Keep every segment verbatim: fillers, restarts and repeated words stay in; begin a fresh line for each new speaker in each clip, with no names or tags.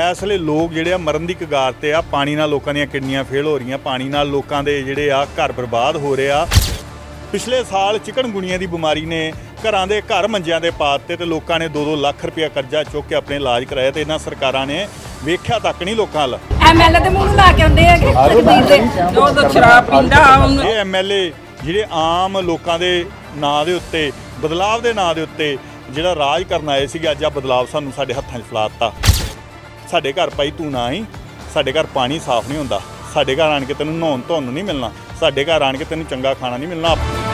इस वे लोग जिहड़े मरण की कगार ते आ। पानी नाल लोकां दीयां किडनियां फेल हो रही, पानी नाल लोकां दे जिहड़े आ घर बर्बाद हो रहे आ। पिछले साल चिकनगुनिया की बीमारी ने घरां दे घर मंजियां ते पा दित्ते ते लोकां ने दो दो लख रुपया कर्जा चुक के अपने इलाज कराया ते इन्हां सरकारां ने वेख्या तक नहीं लोकां अल।
एमएलए दे मूंह ला के आंदे है कि जो तो शराब पींदा
ये एमएलए जिहड़े आम लोकां दे नां दे उत्ते बदलाव दे नां दे उत्ते जिहड़ा राज करन आए सीगे, अज आ बदलाव सानूं साडे हत्थां 'च फड़ा दित्ता। साडे घर भाई तू ना आई, साडे घर पानी साफ नहीं हुंदा, साडे घर आण के तैनूं नहाउण धोउण नहीं मिलना, साडे घर आण के तैनूं चंगा खाना नहीं मिलना।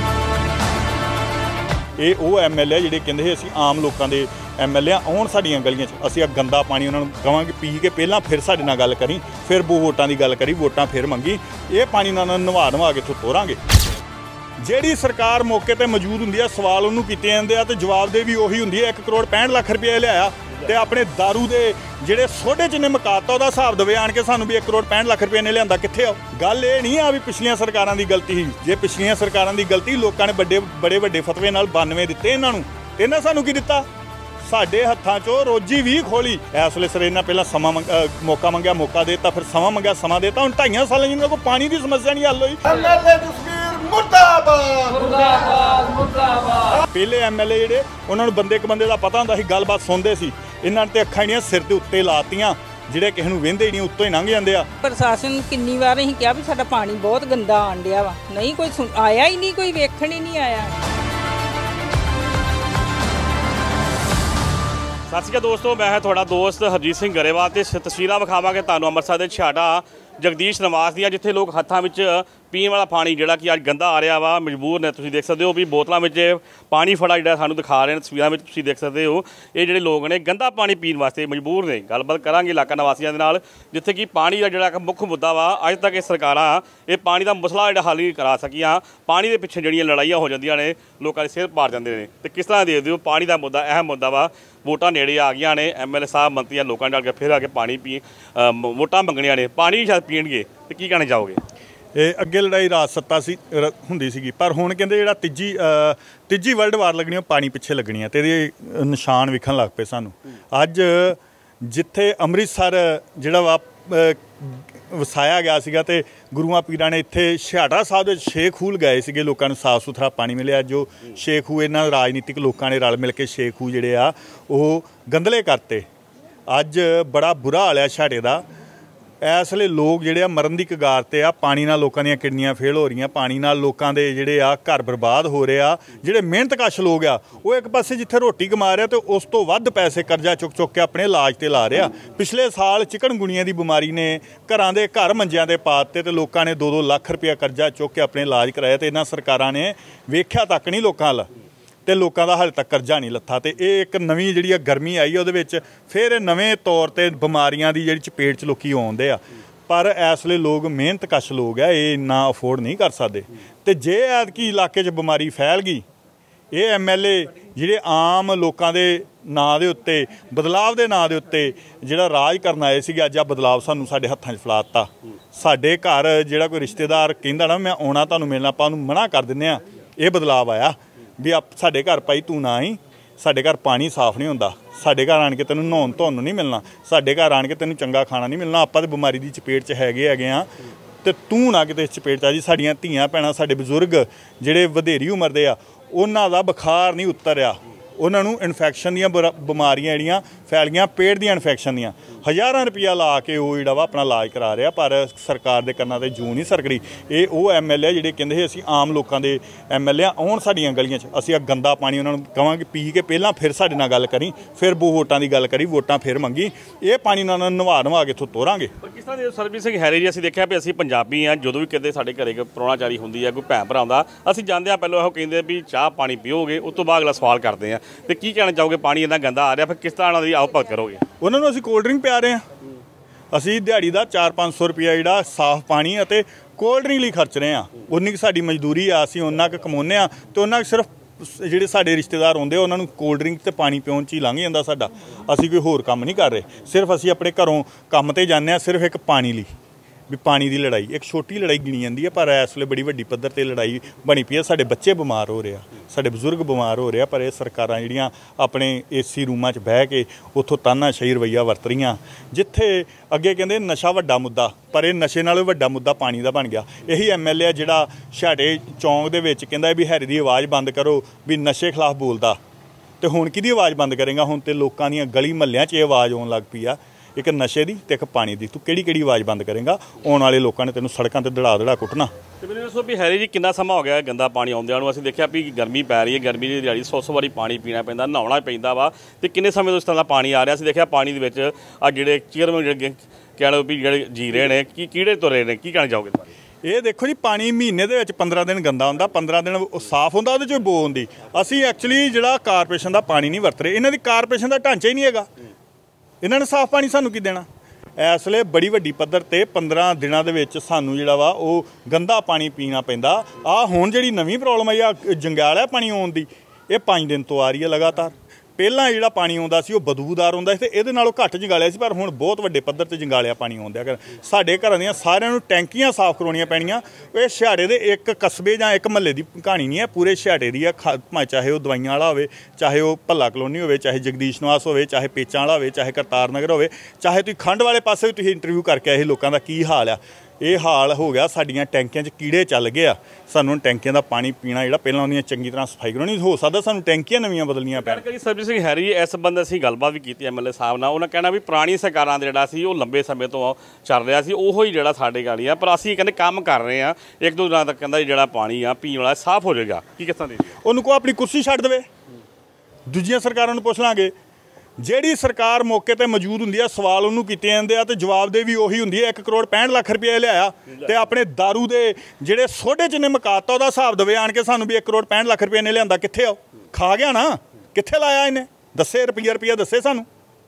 ये वो एम एल ए जिहड़े कहंदे असीं आम लोकां दे एम एल ए आउण साडीआं गलियां 'च, असीं गंदा पानी उन्हां नूं कहांगे पी के पहिलां फिर साडे नाल गल करी, फिर वो वोटां दी गल करी, वोटां फिर मंगी, ये पानी उन्हां नूं नवा नवा के इत्थों तोरांगे। ਜਿਹੜੀ सरकार मौके पर मौजूद होंदी है सवाल उन्होंने किए जाते हैं तो जवाब दे भी उही होंदी है। एक करोड़ पैंठ लख रुपया लिया तो अपने दारू के ਜਿਹੜੇ सोडे च ने मुकाता ਉਹਦਾ ਹਿਸਾਬ देवे आण के सानू भी एक करोड़ पैंठ लख रुपये ने लिया कित्थे आओ। गल ये नहीं आ भी पिछलियां सरकारां दी गलती ही, जे पिछलियां सरकारां दी गलती लोगों ने बड़े बड़े बड़े फतवे नाल बानवे दिते, इन्हां नूं इन्हां सानू की दिता, साडे हत्थां चों रोजी भी खोली। इस वे सर इन्हां पहलां समा मौका मंगया मौका देता, फिर समा मंगया समा देता, हुण ढाईयां सालां जिन्हां कोल पानी की समस्या नहीं हल होई। पहले एम एल ए जिहड़े उन्होंने बंदे एक बंदे का पता होंदा सी, गलबात सुनते सी, इन्हां ते अखां इहड़ियां सिर दे उत्ते लातियां जिहड़े किसे नूं वेंदे ही नहीं, उत्तों ही लंघ जांदे आ।
प्रशासन किन्नी वार असीं कहा भी साडा पानी बहुत गंदा आण डिया वा, नहीं कोई आया ही नहीं, कोई वेखण ही नहीं आया।
सत श्री अकाल दोस्तों, मैं तुहाडा दोस्त हरजीत सिंह गरेवाल ते तस्वीरां विखावांगे तुहानूं अमृतसर दे छाटा जगदीश निवास दियां, जिथे लोग हत्थां विच पीण वाला पानी जिहड़ा कि अज गंदा आ रहा वा मजबूर ने। तुसीं देख सकते हो भी बोतलों में पानी फड़ा जिहड़ा सानूं दिखा रहे हैं तस्वीरां में, तुसीं देख सकते हो ये जिहड़े लोग ने गंदा पानी पीण वास्ते मजबूर ने। गलबात करांगे इलाका निवासियों के नाल, जिथे कि पानी का जिहड़ा मुख मुद्दा वा अज तक ये सरकारां ये पानी का मसला जिहड़ा हल नहीं करा सकियां। पानी के पिछे जिहड़ियां लड़ाइयां हो जांदियां ने, लोगों के सिर पाड़ जांदे ने, ते किस तरह देखदे हो पानी का मुद्दा अहम मुद्दा वा। वोटां नेड़े आ गईयां ने, एम एल ए साहब मंत्रियां लोगों ने फिर आके पानी पी वोटां मंगणियां ने, पानी भी शायद पीणगे, तो की कहना चाहोगे?
ये अगे लड़ाई राज सत्ता सी हुंदी सीगी, पर हुण कहंदे जिहड़ा तीजी तीजी वर्ल्ड वार लगनी पानी पिछे लगनी है, तो ये निशान विखण लग पे सानू। अज जिथे अमृतसर जिहड़ा वा वसाया गया सीगा ते गुरुआं पीरां ने इत्थे छाटा साहब दे छे खूह गए सीगे, लोकां नूं साफ सुथरा पानी मिलिया। जो छे खूह इन्हां राजनीतिक लोकां ने रल मिल के छे खूह जिहड़े आ ओह गंदले करते। अज बड़ा बुरा हाल है छाटे दा। इस वे लोग जिहड़े मरण की कगार ते आ, पानी नाल लोकां दीयां किडनियां फेल हो रही, पानी नाल लोकां दे जिहड़े आ घर बर्बाद हो रहे आ। जिहड़े मेहनत कश लोग आ वो एक पासे जिथे रोटी कमा रहे तो उस तो वध पैसे कर्जा चुक चुक के अपने इलाज ते ला रहे आ। पिछले साल चिकनगुनिया की बीमारी ने घरां दे घर मंजियां ते पा दित्ते ते लोकां ने दो दो लख रुपया कर्जा चुक के अपने इलाज कराया ते इन्हां सरकारां ने वेख्या तक नहीं लोकां अल, तो लोगों का हाले तक कर्जा नहीं लत्था। तो ये एक नवीं जिहड़ी गर्मी आई उहदे विच फिर नवें तौर पर बीमारियां की जिहड़ी चपेट च लोग आउंदे आ। पर इस वे लोग मेहनत कश लोग आ, ये इन्ना अफोर्ड नहीं कर सकते। तो जे ऐतकी इलाके च बीमारी फैल गई, ये एम एल ए जिहड़े आम लोगों के नां दे उत्ते बदलाव के नां दे उत्ते जिहड़ा राज करन आए सीगे, अज आ बदलाव सानूं साडे हत्थां 'च फड़ा दित्ता। साडे घर जिहड़ा कोई रिश्तेदार कहंदा ना मैं आउणा तुहानूं मिलना, आपां उहनूं मना कर दिंदे आ। ये बदलाव आया भी आप साडे घर भाई तू ना आई, साडे घर पानी साफ नहीं हुंदा, साडे घर आण के तैनूं नहाउण धोउण नहीं मिलना, साडे घर आण के तैनूं चंगा खाना नहीं मिलना, आपां ते बीमारी की चपेट च हैगे हैगे आ, ते तू ना किते चपेट च आ जी। साडीआं धीआं भैणां साडे बजुर्ग जिहड़े वधेरी उमर दे आ उन्हां दा बुखार नहीं उतरिया, उन्होंने इन्फैक्शन दियां बीमारियां जिहड़ियां फैल गईयां, पेट दियां इन्फैक्शन दियां, हज़ारां रुपया ला के वो जिहड़ा वा अपना इलाज करा रहा, पर सरकार दे कन्नां ते जूं नहीं सरकदी। ये वो एम एल ए जिहड़े कहंदे असीं आम लोकां दे एम एल ए आउण साडीआं गलियां च, असीं गंदा पानी उन्हां नूं कहांगे पी के पहिलां फिर साडे नाल गल करी, फिर वो वोटां दी गल करी, वोटां फिर मंगी, ये पानी उन्हां नूं नवा नवा के इत्थों तोरांगे।
किस तरह सरबजीत सिंह हैरी जी, असीं देखिआ भी असीं पंजाबी हाँ, जदों भी किते साडे घरे परौणाचारी हुंदी है, कोई भैन भरा आउंदा, असीं जांदे आ पहलों इहो कहिंदे भी चाह पानी पीओगे, उस तों बाद अगला सवाल करदे आ ते की कहना चाहोगे पानी इन्ना गंदा आ रहा, फिर किस तरह उन्हां दी आओ भगत करोगे?
उन्होंने असीं कोल्ड ड्रिंक पिया रहे हैं, असीं दिहाड़ी का चार पाँच सौ रुपया जिहड़ा साफ पानी अते कोल्ड ड्रिंक लई खर्च रहे हैं। उन्नी क साडी मजदूरी आ, असीं उन्ना क कमाउने आ ते उन्ना क सिर्फ जिहड़े साडे रिश्तेदार आउंदे उन्हां नूं कोल्ड ड्रिंक ते पानी पिउण च ही लंघ जांदा साडा। असीं कोई होर कम्म नहीं कर रहे, सिर्फ असीं अपने घरों कम्म ते जाने आ सिर्फ एक पानी लई। ਵੀ ਪਾਣੀ ਦੀ ਲੜਾਈ ਇੱਕ ਛੋਟੀ ਲੜਾਈ ਗਿਣੀ ਜਾਂਦੀ ਹੈ, ਪਰ ਇਸ ਵੇਲੇ ਬੜੀ ਵੱਡੀ ਪੱਧਰ 'ਤੇ ਲੜਾਈ ਬਣੀ ਪਈ ਹੈ। ਸਾਡੇ ਬੱਚੇ ਬਿਮਾਰ ਹੋ ਰਹੇ ਆ, ਸਾਡੇ ਬਜ਼ੁਰਗ ਬਿਮਾਰ ਹੋ ਰਹੇ ਆ, ਪਰ ਇਹ ਸਰਕਾਰਾਂ ਜਿਹੜੀਆਂ ਆਪਣੇ ਏਸੀ ਰੂਮਾਂ 'ਚ ਬਹਿ ਕੇ ਉੱਥੋਂ ਤਾਨਾਸ਼ਾਹੀ ਰਵੱਈਆ ਵਰਤ ਰਹੀਆਂ। ਜਿੱਥੇ ਅੱਗੇ ਕਹਿੰਦੇ ਨਸ਼ਾ ਵੱਡਾ ਮੁੱਦਾ, ਪਰ ਇਹ ਨਸ਼ੇ ਨਾਲੋਂ ਵੱਡਾ ਮੁੱਦਾ ਪਾਣੀ ਦਾ ਬਣ ਗਿਆ। ਇਹੀ ਐਮ ਐਲ ਏ ਜਿਹੜਾ ਛਾੜੇ ਚੌਂਕ ਦੇ ਵਿੱਚ ਕਹਿੰਦਾ ਵੀ ਹੈਰੀ ਦੀ ਆਵਾਜ਼ ਬੰਦ ਕਰੋ, ਵੀ ਨਸ਼ੇ ਖਿਲਾਫ ਬੋਲਦਾ, ਤੇ ਹੁਣ ਕਿਹਦੀ ਆਵਾਜ਼ ਬੰਦ ਕਰੇਗਾ? ਹੁਣ ਤੇ ਲੋਕਾਂ ਦੀਆਂ ਗਲੀ ਮਹੱਲਿਆਂ 'ਚ ਇਹ ਆਵਾਜ਼ ਆਉਣ ਲੱਗ ਪਈ ਆ, ਇੱਕ ਨਸ਼ੇ ਦੀ ਤੇ ਇੱਕ ਪਾਣੀ ਦੀ। ਤੂੰ ਕਿਹੜੀ ਕਿਹੜੀ ਆਵਾਜ਼ ਬੰਦ ਕਰੇਗਾ? ਆਉਣ ਵਾਲੇ ਲੋਕਾਂ ਨੇ ਤੈਨੂੰ ਸੜਕਾਂ ਤੇ ਦੜਾ ਦੜਾ ਕੁੱਟਣਾ।
ਤੇ ਮੈਨੂੰ ਦੱਸੋ ਵੀ ਹੈਰੀ ਜੀ ਕਿੰਨਾ ਸਮਾਂ ਹੋ ਗਿਆ ਗੰਦਾ ਪਾਣੀ ਆਉਂਦਿਆਂ ਨੂੰ? ਅਸੀਂ ਦੇਖਿਆ ਵੀ ਗਰਮੀ ਪੈ ਰਹੀ ਹੈ, ਗਰਮੀ ਦੀ ਦਿਹਾੜੀ ਸੌ ਸੌ ਵਾਰੀ ਪਾਣੀ ਪੀਣਾ ਪੈਂਦਾ, ਨਹਾਉਣਾ ਪੈਂਦਾ ਵਾ, ਤੇ ਕਿੰਨੇ ਸਮੇਂ ਤੋਂ ਇਸ ਤਰ੍ਹਾਂ ਦਾ ਪਾਣੀ ਆ ਰਿਹਾ? ਅਸੀਂ ਦੇਖਿਆ ਪਾਣੀ ਦੇ ਵਿੱਚ ਆ ਜਿਹੜੇ ਚੇਅਰਮੈਨ ਜਿਹੜੇ ਕਹਿ ਲਓ ਵੀ ਜਿਹੜੇ ਜੀ ਰਹੇ ਨੇ, ਕੀ ਕੀੜੇ ਤੁਰੇ ਨੇ, ਕੀ ਕਹਿਣਾ ਚਾਹੋਗੇ?
ਇਹ ਦੇਖੋ ਜੀ, ਪਾਣੀ ਮਹੀਨੇ ਦੇ ਵਿੱਚ ਪੰਦਰਾਂ ਦਿਨ ਗੰਦਾ ਹੁੰਦਾ, ਪੰਦਰਾਂ ਦਿਨ ਸਾਫ਼ ਹੁੰਦਾ, ਉਹਦੇ 'ਚੋਂ ਬੋ ਹੁੰਦੀ। ਅਸੀਂ ਐਕਚੁਅਲੀ ਜਿਹੜਾ ਕਾਰਪੋਰੇਸ਼ਨ ਦਾ ਪਾਣੀ ਨਹੀਂ ਵਰਤ ਰਹੇ, ਇਹਨਾਂ ਦੀ ਕਾਰਪੋਰੇਸ਼ਨ ਦਾ ਢਾਂਚਾ ਹੀ ਨਹੀਂ ਹੈਗਾ। ਇਹਨਾਂ ਨੇ ਸਾਫ਼ ਪਾਣੀ ਸਾਨੂੰ ਕੀ ਦੇਣਾ? ਇਸ ਵੇਲੇ ਬੜੀ ਵੱਡੀ ਪੱਧਰ 'ਤੇ ਪੰਦਰਾਂ ਦਿਨਾਂ ਦੇ ਵਿੱਚ ਸਾਨੂੰ ਜਿਹੜਾ ਵਾ ਉਹ ਗੰਦਾ ਪਾਣੀ ਪੀਣਾ ਪੈਂਦਾ। ਆਹ ਹੁਣ ਜਿਹੜੀ ਨਵੀਂ ਪ੍ਰੋਬਲਮ ਆਈ ਆ ਜੰਗਾਲਿਆ ਪਾਣੀ ਆਉਣ ਦੀ, ਇਹ ਪੰਜ ਦਿਨ ਤੋਂ ਆ ਰਹੀ ਹੈ ਲਗਾਤਾਰ। ਪਹਿਲਾਂ ਜਿਹੜਾ ਪਾਣੀ ਆਉਂਦਾ ਸੀ ਉਹ ਬਦਬੂਦਾਰ ਹੁੰਦਾ ਸੀ, ਤੇ ਇਹਦੇ ਨਾਲੋਂ ਘੱਟ ਜੰਗਾਲਿਆ ਸੀ, ਪਰ ਹੁਣ ਬਹੁਤ ਵੱਡੇ ਪੱਧਰ 'ਤੇ ਜੰਗਾਲਿਆ ਪਾਣੀ ਆਉਂਦਾ। ਸਾਡੇ ਘਰਾਂ ਦੀਆਂ ਸਾਰਿਆਂ ਨੂੰ ਟੈਂਕੀਆਂ ਸਾਫ਼ ਕਰਵਾਉਣੀਆਂ ਪੈਣੀਆਂ। ਇਹ ਛਿਹਾੜੇ ਦੇ ਇੱਕ ਕਸਬੇ ਜਾਂ ਇੱਕ ਮਹੱਲੇ ਦੀ ਕਹਾਣੀ ਨਹੀਂ ਹੈ, ਪੂਰੇ ਛਿਹਾੜੇ ਦੀ ਆ। ਚਾਹੇ ਉਹ ਦਵਾਈਆਂ ਵਾਲਾ ਹੋਵੇ, ਚਾਹੇ ਉਹ ਭੱਲਾ ਕਲੋਨੀ ਹੋਵੇ, ਚਾਹੇ ਜਗਦੀਸ਼ ਨਿਵਾਸ ਹੋਵੇ, ਚਾਹੇ ਪੇਚਾਂ ਵਾਲਾ ਹੋਵੇ, ਚਾਹੇ ਕਰਤਾਰ ਨਗਰ ਹੋਵੇ, ਚਾਹੇ ਤੁਸੀਂ ਖੰਡ ਵਾਲੇ ਪਾਸੇ ਵੀ ਤੁਸੀਂ ਇੰਟਰਵਿਊ ਕਰਕੇ ਆਏ ਲੋਕਾਂ ਦਾ ਕੀ ਹਾਲ ਆ। ਇਹ ਹਾਲ ਹੋ ਗਿਆ, ਸਾਡੀਆਂ ਟੈਂਕੀਆਂ 'ਚ ਕੀੜੇ ਚੱਲ ਗਏ ਆ। ਸਾਨੂੰ ਟੈਂਕੀਆਂ ਦਾ ਪਾਣੀ ਪੀਣਾ ਜਿਹੜਾ ਪਹਿਲਾਂ ਉਹਦੀਆਂ ਚੰਗੀ ਤਰ੍ਹਾਂ ਸਫਾਈ ਕਰਾਉਣੀ, ਹੋ ਸਕਦਾ ਸਾਨੂੰ ਟੈਂਕੀਆਂ ਨਵੀਆਂ ਬਦਲਣੀਆਂ ਪੈਣ।
ਸਰਬਜੀਤ ਸਿੰਘ ਹੈਰੀ ਇਸ ਸੰਬੰਧ ਅਸੀਂ ਗੱਲਬਾਤ ਵੀ ਕੀਤੀ ਐਮ ਐਲ ਏ ਸਾਹਿਬ ਨਾਲ। ਉਹਨਾਂ ਕਹਿਣਾ ਵੀ ਪੁਰਾਣੀ ਸਰਕਾਰਾਂ ਦਾ ਜਿਹੜਾ ਸੀ ਉਹ ਲੰਬੇ ਸਮੇਂ ਤੋਂ ਚੱਲ ਰਿਹਾ ਸੀ, ਉਹੋ ਹੀ ਜਿਹੜਾ ਸਾਡੇ ਗਾਲੀ ਆ, ਪਰ ਅਸੀਂ ਕਹਿੰਦੇ ਕੰਮ ਕਰ ਰਹੇ ਆ। ਇੱਕ ਦੋ ਦਿਨਾਂ ਤੱਕ ਕਹਿੰਦਾ ਜਿਹੜਾ ਪਾਣੀ ਆ ਪੀਣ ਵਾਲਾ ਸਾਫ਼ ਹੋ ਜਾਏਗਾ। ਕੀ ਕਿਸਾਂ ਦੇ
ਉਹਨੂੰ ਕੋ ਆਪਣੀ ਕੁਰਸੀ ਛੱਡ ਦੇਵੇ, ਦੂਜੀਆਂ ਸਰਕਾਰਾਂ ਨੂੰ ਪੁੱਛ ਲਾਂਗੇ। ਜਿਹੜੀ ਸਰਕਾਰ ਮੌਕੇ 'ਤੇ ਮੌਜੂਦ ਹੁੰਦੀ ਆ, ਸਵਾਲ ਉਹਨੂੰ ਕੀਤੇ ਜਾਂਦੇ ਆ, ਤੇ ਜਵਾਬ ਦੇ ਵੀ ਉਹੀ ਹੁੰਦੀ ਹੈ। ਇੱਕ ਕਰੋੜ ਪੈਂਹਠ ਲੱਖ ਰੁਪਏ ਲਿਆਇਆ, ਤੇ ਆਪਣੇ ਦਾਰੂ ਦੇ ਜਿਹੜੇ ਸੋਡੇ 'ਚ ਨੇ ਮੁਕਾਤਾ ਉਹਦਾ ਹਿਸਾਬ ਦੇਵੇ ਆਣ ਕੇ ਸਾਨੂੰ ਵੀ ਇੱਕ ਕਰੋੜ ਪੈਂਹਠ ਲੱਖ ਰੁਪਏ ਨੇ ਲਿਆਂਦਾ ਕਿੱਥੇ ਆ? ਖਾ ਗਿਆ ਨਾ, ਕਿੱਥੇ ਲਾਇਆ ਇਹਨੇ? ਦੱਸੇ ਰੁਪਈਆ ਰੁਪਈਆ ਦੱਸੇ ਸਾਨੂੰ।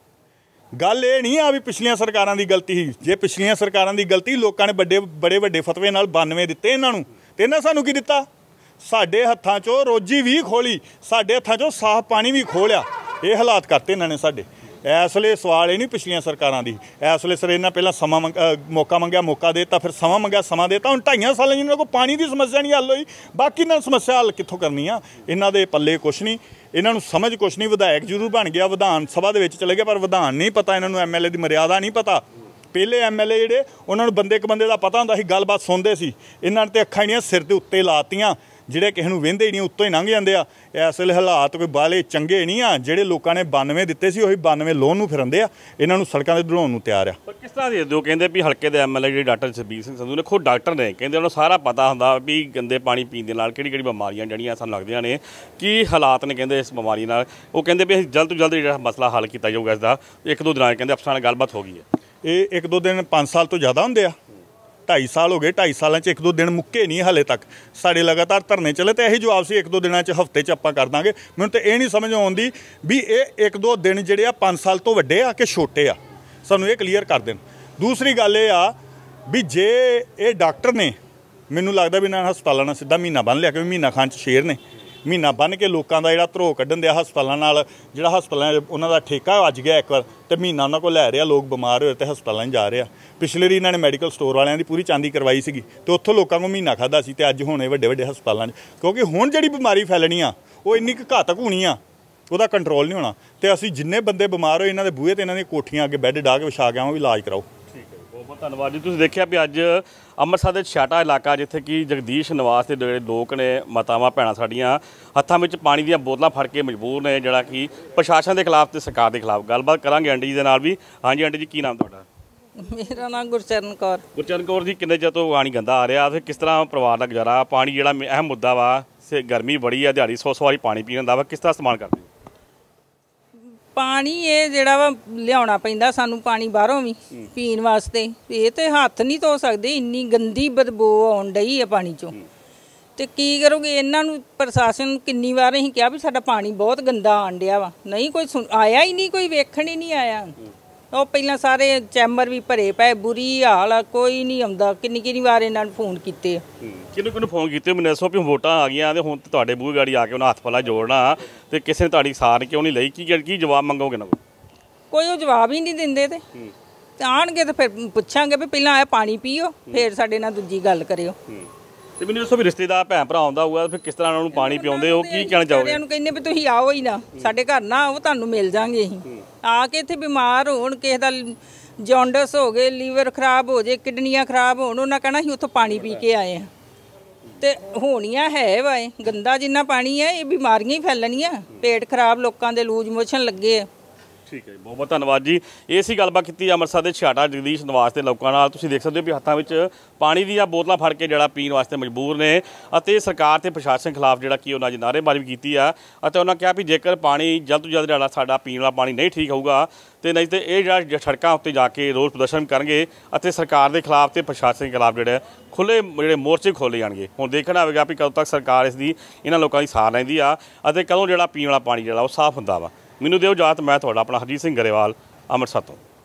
ਗੱਲ ਇਹ ਨਹੀਂ ਆ ਵੀ ਪਿਛਲੀਆਂ ਸਰਕਾਰਾਂ ਦੀ ਗਲਤੀ ਸੀ। ਜੇ ਪਿਛਲੀਆਂ ਸਰਕਾਰਾਂ ਦੀ ਗਲਤੀ, ਲੋਕਾਂ ਨੇ ਵੱਡੇ ਬੜੇ ਵੱਡੇ ਫਤਵੇ ਨਾਲ ਬਾਨਵੇਂ ਦਿੱਤੇ ਇਹਨਾਂ ਨੂੰ, ਤੇ ਇਹਨਾਂ ਸਾਨੂੰ ਕੀ ਦਿੱਤਾ? ਸਾਡੇ ਹੱਥਾਂ 'ਚੋਂ ਰੋਜੀ ਵੀ ਖੋਲੀ, ਸਾਡੇ ਹੱਥਾਂ 'ਚੋਂ ਸਾਫ਼ ਪਾਣੀ ਵੀ ਖੋਹ ਲਿਆ। ਇਹ ਹਾਲਾਤ ਕਰਤੇ ਇਹਨਾਂ ਨੇ ਸਾਡੇ। ਇਸ ਵੇਲੇ ਸਵਾਲ ਇਹ ਨਹੀਂ ਪਿਛਲੀਆਂ ਸਰਕਾਰਾਂ ਦੀ। ਇਸ ਵੇਲੇ ਸਰ ਇਹਨਾਂ ਪਹਿਲਾਂ ਸਮਾਂ ਮੰਗ ਮੌਕਾ ਮੰਗਿਆ, ਮੌਕਾ ਦੇ ਦਿੱਤਾ, ਫਿਰ ਸਮਾਂ ਮੰਗਿਆ, ਸਮਾਂ ਦੇ ਦਿੱਤਾ। ਹੁਣ ਢਾਈਆਂ ਸਾਲਾਂ ਇਹਨਾਂ ਕੋਲ ਪਾਣੀ ਦੀ ਸਮੱਸਿਆ ਨਹੀਂ ਹੱਲ ਹੋਈ, ਬਾਕੀ ਇਹਨਾਂ ਸਮੱਸਿਆ ਹੱਲ ਕਿੱਥੋਂ ਕਰਨੀ ਆ? ਇਹਨਾਂ ਦੇ ਪੱਲੇ ਕੁਛ ਨਹੀਂ, ਇਹਨਾਂ ਨੂੰ ਸਮਝ ਕੁਛ ਨਹੀਂ। ਵਿਧਾਇਕ ਜ਼ਰੂਰ ਬਣ ਗਿਆ, ਵਿਧਾਨ ਸਭਾ ਦੇ ਵਿੱਚ ਚਲੇ ਗਿਆ, ਪਰ ਵਿਧਾਨ ਨਹੀਂ ਪਤਾ ਇਹਨਾਂ ਨੂੰ, ਐਮ ਐਲ ਏ ਦੀ ਮਰਿਆਦਾ ਨਹੀਂ ਪਤਾ। ਪਹਿਲੇ ਐਮ ਐਲ ਏ ਜਿਹੜੇ ਉਹਨਾਂ ਨੂੰ ਬੰਦੇ ਇੱਕ ਬੰਦੇ ਦਾ ਪਤਾ ਹੁੰਦਾ ਸੀ, ਗੱਲਬਾਤ ਸੁਣਦੇ ਸੀ। ਇਹਨਾਂ ਨੇ ਤੇ ਅੱਖਾਂ ਜਿਹੜੀਆਂ ਸਿਰ ਦੇ ਉੱਤੇ ਲਾਤੀਆਂ, ਜਿਹੜੇ ਕਿਸੇ ਨੂੰ ਵਹਿੰਦੇ ਹੀ ਨਹੀਂ, ਉੱਤੋਂ ਹੀ ਲੰਘ ਜਾਂਦੇ ਆ। ਇਸ ਵੇਲੇ ਹਾਲਾਤ ਕੋਈ ਬਾਹਲੇ ਚੰਗੇ ਨਹੀਂ ਆ। ਜਿਹੜੇ ਲੋਕਾਂ ਨੇ ਬਾਨਵੇਂ ਦਿੱਤੇ ਸੀ ਉਹੀ ਬਾਨਵੇਂ ਲੋਨ ਨੂੰ ਫਿਰਦੇ ਆ। ਇਹਨਾਂ ਨੂੰ ਸੜਕਾਂ 'ਤੇ ਦੜਾਉਣ ਨੂੰ ਤਿਆਰ ਆ। ਪਰ
ਕਿਸ ਤਰ੍ਹਾਂ ਦੇ ਦਿਓ? ਕਹਿੰਦੇ ਵੀ ਹਲਕੇ ਦੇ ਐਮ ਐਲ ਏ ਜਿਹੜੇ ਡਾਕਟਰ ਜਸਬੀਰ ਸਿੰਘ ਸੰਧੂ ਨੇ, ਖੁਦ ਡਾਕਟਰ ਨੇ, ਕਹਿੰਦੇ ਉਹਨੂੰ ਸਾਰਾ ਪਤਾ ਹੁੰਦਾ ਵੀ ਗੰਦੇ ਪਾਣੀ ਪੀਣ ਦੇ ਨਾਲ ਕਿਹੜੀ ਕਿਹੜੀ ਬਿਮਾਰੀਆਂ ਜਿਹੜੀਆਂ ਸਾਨੂੰ ਲੱਗਦੀਆਂ ਨੇ, ਕੀ ਹਾਲਾਤ ਨੇ ਕਹਿੰਦੇ ਇਸ ਬਿਮਾਰੀ ਨਾਲ। ਉਹ ਕਹਿੰਦੇ ਵੀ ਅਸੀਂ ਜਲਦ ਤੋਂ ਜਲਦ ਜਿਹੜਾ ਮਸਲਾ ਹੱਲ ਕੀਤਾ ਜਾਊਗਾ ਇਸ ਦਾ। ਇੱਕ ਦੋ ਦਿਨਾਂ ਕਹਿੰਦੇ ਅਫਸਰਾਂ ਨਾਲ ਗੱਲਬਾਤ ਹੋ ਗਈ ਹੈ।
ਇਹ ਇੱਕ ਦੋ ਦਿਨ ਪੰਜ ਸਾਲ ਤੋਂ ਜ਼ਿਆਦਾ ਹੁੰਦੇ ਆ। ਢਾਈ ਸਾਲ ਹੋ ਗਏ, ਢਾਈ ਸਾਲਾਂ 'ਚ ਇੱਕ ਦੋ ਦਿਨ ਮੁੱਕੇ ਨਹੀਂ ਹਾਲੇ ਤੱਕ। ਸਾਡੇ ਲਗਾਤਾਰ ਧਰਨੇ ਚੱਲੇ, ਤੇ ਇਹੀ ਜਵਾਬ ਸੀ ਇੱਕ ਦੋ ਦਿਨਾਂ 'ਚ, ਹਫ਼ਤੇ 'ਚ ਆਪਾਂ ਕਰ ਦਾਂਗੇ। ਮੈਨੂੰ ਤਾਂ ਇਹ ਨਹੀਂ ਸਮਝ ਆਉਂਦੀ ਵੀ ਇਹ ਇੱਕ ਦੋ ਦਿਨ ਜਿਹੜੇ ਆ ਪੰਜ ਸਾਲ ਤੋਂ ਵੱਡੇ ਆ ਕਿ ਛੋਟੇ ਆ। ਸਾਨੂੰ ਇਹ ਕਲੀਅਰ ਕਰ ਦੇਣ। ਦੂਸਰੀ ਗੱਲ ਇਹ ਆ ਵੀ ਜੇ ਇਹ ਡਾਕਟਰ ਨੇ, ਮੈਨੂੰ ਲੱਗਦਾ ਵੀ ਇਹਨਾਂ ਹਸਪਤਾਲਾਂ ਨਾਲ ਸਿੱਧਾ ਮਹੀਨਾ ਬੰਨ੍ਹ ਲਿਆ, ਕਿ ਮਹੀਨਾ ਖਾਨ 'ਚ ਸ਼ੇਰ ਨੇ। ਮਹੀਨਾ ਬੰਨ੍ਹ ਕੇ ਲੋਕਾਂ ਦਾ ਜਿਹੜਾ ਧਰੋ ਕੱਢਣ ਦਿਆ ਹਸਪਤਾਲਾਂ ਨਾਲ, ਜਿਹੜਾ ਹਸਪਤਾਲਾਂ ਉਹਨਾਂ ਦਾ ਠੇਕਾ ਵੱਜ ਗਿਆ ਇੱਕ ਵਾਰ, ਤੇ ਮਹੀਨਾ ਉਹਨਾਂ ਕੋਲ ਲੈ ਰਿਹਾ, ਲੋਕ ਬਿਮਾਰ ਹੋਏ ਤੇ ਹਸਪਤਾਲਾਂ 'ਚ ਜਾ ਰਹੇ ਆ। ਪਿਛਲੇ ਰੀ ਇਹਨਾਂ ਨੇ ਮੈਡੀਕਲ ਸਟੋਰ ਵਾਲਿਆਂ ਦੀ ਪੂਰੀ ਚਾਂਦੀ ਕਰਵਾਈ ਸੀਗੀ, ਤੇ ਉੱਥੋਂ ਲੋਕਾਂ ਕੋਲ ਮਹੀਨਾ ਖਾਦਾ ਸੀ, ਤੇ ਅੱਜ ਹੁਣ ਇਹ ਵੱਡੇ ਵੱਡੇ ਹਸਪਤਾਲਾਂ 'ਚ। ਕਿਉਂਕਿ ਹੁਣ ਜਿਹੜੀ ਬਿਮਾਰੀ ਫੈਲਣੀ ਆ ਉਹ ਇੰਨੀ ਕੁ ਘਾਤਕ ਹੋਣੀ ਆ, ਉਹਦਾ ਕੰਟਰੋਲ ਨਹੀਂ ਹੋਣਾ। ਤੇ ਅਸੀਂ ਜਿੰਨੇ ਬੰਦੇ ਬਿਮਾਰ ਹੋਏ, ਇਹਨਾਂ ਦੇ ਬੂਹੇ ਤੇ ਇਹਨਾਂ ਦੀਆਂ ਕੋਠੀਆਂ ਅੱਗੇ ਬੈੱਡ ਢਾਹ ਕੇ ਵਿਛਾ ਕੇ ਆਵਾਂ ਵੀ ਇਲਾਜ ਕਰਾਓ।
ਠੀਕ ਹੈ, ਬਹੁਤ ਬਹੁਤ ਧੰਨਵਾਦ ਜੀ। ਤੁਸੀਂ ਦੇਖਿਆ ਵੀ ਅੱਜ ਅੰਮ੍ਰਿਤਸਰ ਦੇ ਛਾਟਾ ਇਲਾਕਾ, ਜਿੱਥੇ ਕਿ ਜਗਦੀਸ਼ ਨਿਵਾਸ ਦੇ ਜਿਹੜੇ ਲੋਕ ਨੇ, ਮਾਤਾਵਾਂ ਭੈਣਾਂ ਸਾਡੀਆਂ ਹੱਥਾਂ ਵਿੱਚ ਪਾਣੀ ਦੀਆਂ ਬੋਤਲਾਂ ਫੜ ਕੇ ਮਜਬੂਰ ਨੇ, ਜਿਹੜਾ ਕਿ ਪ੍ਰਸ਼ਾਸਨ ਦੇ ਖਿਲਾਫ ਤੇ ਸਰਕਾਰ ਦੇ ਖਿਲਾਫ। ਗੱਲਬਾਤ ਕਰਾਂਗੇ ਆਂਟੀ ਜੀ ਦੇ ਨਾਲ ਵੀ। ਹਾਂਜੀ ਆਂਟੀ ਜੀ, ਕੀ ਨਾਮ ਤੁਹਾਡਾ?
ਮੇਰਾ ਨਾਮ ਗੁਰਚਰਨ ਕੌਰ।
ਗੁਰਚਰਨ ਕੌਰ ਜੀ, ਕਿੰਨੇ ਚਿਰ ਤੋਂ ਪਾਣੀ ਗੰਦਾ ਆ ਰਿਹਾ, ਫਿਰ ਕਿਸ ਤਰ੍ਹਾਂ ਪਰਿਵਾਰ ਦਾ ਗੁਜ਼ਾਰਾ? ਪਾਣੀ ਜਿਹੜਾ ਅਹਿਮ ਮੁੱਦਾ ਵਾ, ਗਰਮੀ ਬੜੀ ਆ, ਦਿਹਾੜੀ ਸੌ ਸੌ ਵਾਰੀ ਪਾਣੀ ਪੀਣ ਦਾ ਵਾ, ਕਿਸ ਤਰ੍ਹਾਂ ਇਸਤੇਮਾਲ ਕਰਦੇ ਹੋ?
ਪਾਣੀ ਇਹ ਜਿਹੜਾ ਵਾ ਲਿਆਉਣਾ ਪੈਂਦਾ ਸਾਨੂੰ, ਪਾਣੀ ਬਾਹਰੋਂ ਵੀ ਪੀਣ ਵਾਸਤੇ। ਇਹ ਤੇ ਹੱਥ ਨਹੀਂ ਧੋ ਸਕਦੇ, ਇੰਨੀ ਗੰਦੀ ਬਦਬੂ ਆਉਣ ਡਈ ਆ ਪਾਣੀ 'ਚੋਂ। ਤੇ ਕੀ ਕਰੋਗੇ? ਇਹਨਾਂ ਨੂੰ ਪ੍ਰਸ਼ਾਸਨ ਨੂੰ ਕਿੰਨੀ ਵਾਰ ਅਸੀਂ ਕਿਹਾ ਵੀ ਸਾਡਾ ਪਾਣੀ ਬਹੁਤ ਗੰਦਾ ਆਉਣ ਡਿਆ ਵਾ, ਨਹੀਂ ਕੋਈ ਸੁਣ ਆਇਆ ਹੀ ਨਹੀਂ, ਕੋਈ ਵੇਖਣ ਹੀ ਨਹੀਂ ਆਇਆ। ਉਹ ਪਹਿਲਾਂ ਸਾਰੇ ਚੈਂਬਰ ਵੀ ਭਰੇ ਪਏ, ਬੁਰੀ ਹਾਲ ਆ, ਕੋਈ ਨਹੀਂ ਆਉਂਦਾ। ਕਿੰਨੀ ਕਿੰਨੀ ਵਾਰ ਇਹਨਾਂ ਨੂੰ ਫੋਨ ਕੀਤੇ।
ਕਿਹਨੂੰ ਕਿਹਨੂੰ ਫੋਨ ਕੀਤੇ? ਮੈਨੂੰ ਦੱਸੋ ਵੀ ਵੋਟਾਂ ਆ ਗਈਆਂ ਤੇ ਹੁਣ ਤੁਹਾਡੇ ਬੂਹੇ ਗਾੜੀ ਆ ਕੇ ਉਹਨਾਂ ਹੱਥ ਪੱਲਾ ਜੋੜਨਾ, ਤੇ ਕਿਸੇ ਨੇ ਤੁਹਾਡੀ ਸਾਰ ਕਿਉਂ ਨਹੀਂ ਲਈ? ਕੀ ਕੀ ਜਵਾਬ ਮੰਗੋਗੇ ਨਾ?
ਕੋਈ ਉਹ ਜਵਾਬ ਹੀ ਨਹੀਂ ਦਿੰਦੇ। ਤੇ ਆਣਗੇ ਤਾਂ ਫਿਰ ਪੁੱਛਾਂਗੇ ਵੀ ਪਹਿਲਾਂ ਇਹ ਪਾਣੀ ਪੀਓ ਫਿਰ ਸਾਡੇ ਨਾਲ ਦੂਜੀ ਗੱਲ ਕਰਿਓ।
ਤੇ ਮੈਨੂੰ ਦੱਸੋ ਵੀ ਰਿਸ਼ਤੇਦਾਰ ਭੈਣ ਭਰਾ ਆਉਂਦਾ ਹੋਊਗਾ ਫਿਰ ਕਿਸ ਤਰ੍ਹਾਂ ਉਹਨਾਂ ਨੂੰ ਪਾਣੀ ਪਿਆਉਂਦੇ ਹੋ, ਕੀ ਕਹਿਣਾ ਚਾਹੋਗੇ?
ਸਾਰਿਆਂ ਨੂੰ ਕਹਿੰਦੇ ਵੀ ਤੁਸੀਂ ਆਓ ਹੀ ਨਾ, ਸਾਡੇ ਘਰ ਨਾ ਆਓ, ਤੁਹਾਨੂੰ ਮਿਲ ਜਾਾਂਗੇ ਅਸੀਂ। ਆ ਕੇ ਇੱਥੇ ਬਿਮਾਰ ਹੋਣ, ਕਿਸੇ ਦਾ ਜੌਂਡਸ ਹੋ ਗਏ, ਲੀਵਰ ਖਰਾਬ ਹੋ ਜੇ, ਕਿਡਨੀਆਂ ਖਰਾਬ ਹੋਣ, ਉਹਨਾਂ ਕਹਿਣਾ ਅਸੀਂ ਉੱਥੋਂ ਪਾਣੀ ਪੀ ਕੇ ਆਏ ਹਾਂ। ਤੇ ਹੋਣੀਆਂ ਹੈ ਵਾ ਗੰਦਾ ਜਿੰਨਾ ਪਾਣੀ ਹੈ, ਇਹ ਬਿਮਾਰੀਆਂ ਹੀ ਫੈਲਣੀਆਂ, ਪੇਟ ਖਰਾਬ ਲੋਕਾਂ ਦੇ, ਲੂਜ ਮੋਸ਼ਨ ਲੱਗੇ ਆ।
ਠੀਕ ਹੈ ਜੀ, ਬਹੁਤ ਬਹੁਤ ਧੰਨਵਾਦ ਜੀ। ਇਹ ਸੀ ਗੱਲਬਾਤ ਕੀਤੀ ਅੰਮ੍ਰਿਤਸਰ ਦੇ ਛਿਆਟਾ ਜਗਦੀਸ਼ ਨਿਵਾਸ ਦੇ ਲੋਕਾਂ ਨਾਲ। ਤੁਸੀਂ ਦੇਖ ਸਕਦੇ ਹੋ ਵੀ ਹੱਥਾਂ ਵਿੱਚ ਪਾਣੀ ਦੀਆਂ ਬੋਤਲਾਂ ਫੜ ਕੇ ਜਿਹੜਾ ਪੀਣ ਵਾਸਤੇ ਮਜਬੂਰ ਨੇ ਅਤੇ ਸਰਕਾਰ ਤੇ ਪ੍ਰਸ਼ਾਸਨ ਖਿਲਾਫ ਜਿਹੜਾ ਕਿ ਉਹਨਾਂ ਦੀ ਨਾਅਰੇਬਾਜ਼ੀ ਕੀਤੀ ਆ ਅਤੇ ਉਹਨਾਂ ਕਿਹਾ ਵੀ ਜੇਕਰ ਪਾਣੀ ਜਲਦ ਤੋਂ ਜਲਦ ਜਿਹੜਾ ਸਾਡਾ ਪੀਣ ਵਾਲਾ ਪਾਣੀ ਨਹੀਂ ਠੀਕ ਹੋਊਗਾ ਤੇ ਨਹੀਂ ਤੇ ਇਹ ਜਿਹੜਾ ਸੜਕਾਂ ਉੱਤੇ ਜਾ ਕੇ ਰੋਸ ਪ੍ਰਦਰਸ਼ਨ ਕਰਨਗੇ ਅਤੇ ਸਰਕਾਰ ਦੇ ਖਿਲਾਫ ਤੇ ਪ੍ਰਸ਼ਾਸਨ ਦੇ ਖਿਲਾਫ ਜਿਹੜੇ ਖੁੱਲ੍ਹੇ ਜਿਹੜੇ ਮੋਰਚੇ ਖੋਲ੍ਹੇ ਜਾਣਗੇ। ਹੁਣ ਦੇਖਣਾ ਹੋਵੇਗਾ ਵੀ ਕਦੋਂ ਤੱਕ ਸਰਕਾਰ ਇਸ ਦੀ ਇਹਨਾਂ ਲੋਕਾਂ ਦੀ ਸਾਰ ਲੈਂਦੀ ਆ ਅਤੇ ਕਦੋਂ ਜਿਹੜਾ ਪੀਣ ਵਾਲਾ ਪਾਣੀ ਜਿਹੜਾ ਉਹ ਸਾਫ਼ ਹੁੰਦਾ ਵਾ। ਮੈਨੂੰ ਦਿਓ ਇਜਾਜ਼ਤ, ਮੈਂ ਤੁਹਾਡਾ ਆਪਣਾ ਹਰਜੀਤ ਸਿੰਘ ਗਰੇਵਾਲ ਅੰਮ੍ਰਿਤਸਰ ਤੋਂ।